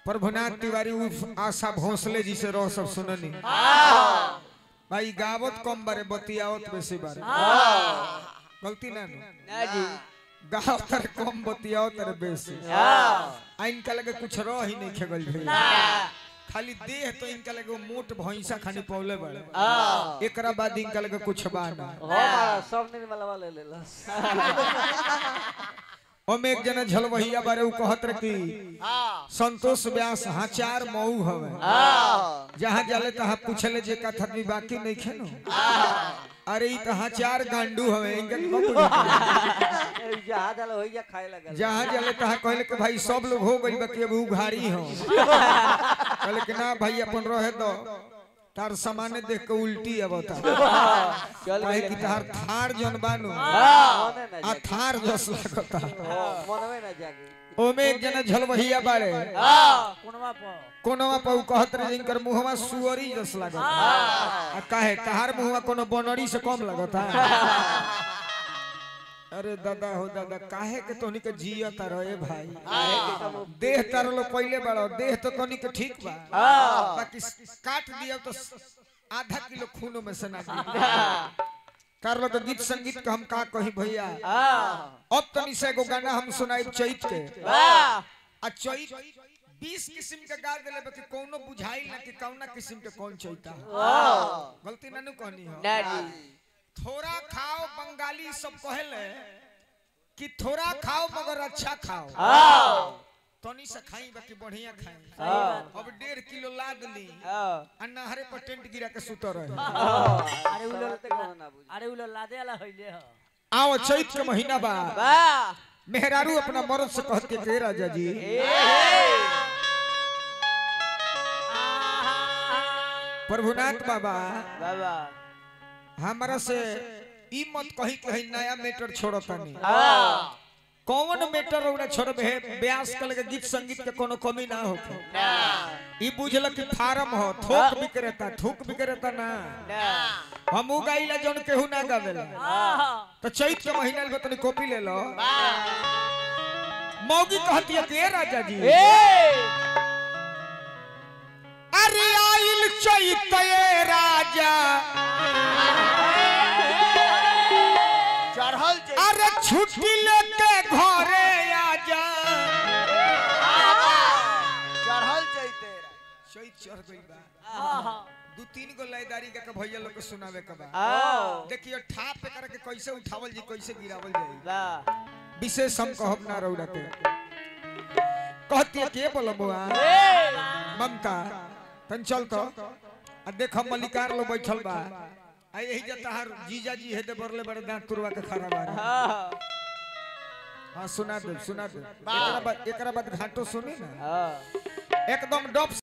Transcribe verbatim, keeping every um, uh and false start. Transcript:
प्रभुनाथ तिवारी आशा भोसले जी से रो सब सुननी भाई गावत कम बारे बतियावत बेसी बारे गलती ना ना जी गावत तर कम बतियावत तर बेसी आइन का लगे कुछ रो ही नहीं खेगल भई खाली देह तो इनका लगे मोट भैंसा खानी पौले बड़े एकरा बाद इनका लगे कुछ बाना हां सब ने मलवा ले लेला ओमे एक जना झलवहिया बारे उ कहत रे की संतोष व्यास हाचार मऊ हवे जहां जाले तहां पूछले जे कथा भी बाकी नहीं खेनो अरे ई त हाचार गांडू हवे इनके को जहां जाले होइया खाए लगा जहां जाले तहां कहले के भाई सब लोग हो गइल बाकी अब उघारी हो कहले कि ना भाई अपन रहे दो तार सामाने देख के उल्टी आवता काहे कि तार थार जन बानो आ थार जस लागता मनवे ना जागे ओमे एक जना झलवहिया बारे कोनवा पर कोनवा पर कहत रे जिनकर मुहवा सुअरी जस लागता आ काहे तार मुहवा कोनो बनरी से कम लागता अरे दादा हो दादा काहे के तोनी के जियत रहे भाई देह तार लो पहले बड़ो देह तो तोनी के ठीक बा बाकी काट दिया तो आधा किलो खून में से ना कर लो तो गीत संगीत का हम का कही भैया अब तनी से एगो गाना हम सुनाई चैत के आ चैत बीस किस्म के गा देले बाकी कोनो बुझाई ना कि कौना किस्म के कौन चैता गलती ना नु कहनी हो ना जी थोड़ा खाओ बंगाली सब कहले कि थोड़ा खाओ मगर अच्छा खाओ तनी से खाई बाकी बढ़िया खाई अब डेढ़ किलो लाद ली आ नहरे पर टेंट गिरा के सुत रहे अरे उलो ना बुझ अरे उलो लादे वाला होइले हो आओ चैत के महीना बा वाह मेहरारू अपना मर्द से कहत के के राजा जी प्रभुनाथ बाबा बाबा हमरा से ई मत कही कही नया मैटर छोड़तानी कौन मैटर ओरा छोड़बे है ब्यास कल के गीत संगीत के कोनो कमी ना होखे ई बुझल कि फार्म हो थोक बिक्रेता थूक बिक्रेता ना हमू गाइला जन केहू ना गावेला तो चैत के महीना में तनी कॉपी ले लो मौगी कहती है के राजा जी अरे आइल चैत ये राजा अरे छुट्टी लेके घरे आजा चढ़ल चैते चैत चढ़ गइल बा दो तीन गो लयदारी के भैया लोग के सुनावे के बा देखियो ठाप पे करके कैसे उठावल जी कैसे गिरावल जाई विशेष हम कहब ना रौरा के कहती है के बोलबुआ ममता तन चल तो आ देख मल्लिकार लो बैठल बा आ यही जे तहार जीजा जी हेदे बरले बड़े दांत तुरवा के खड़ा बा हां सुना दे सुना दे एकरा बाद एकरा बाद घाटो सुनी ना एकदम डब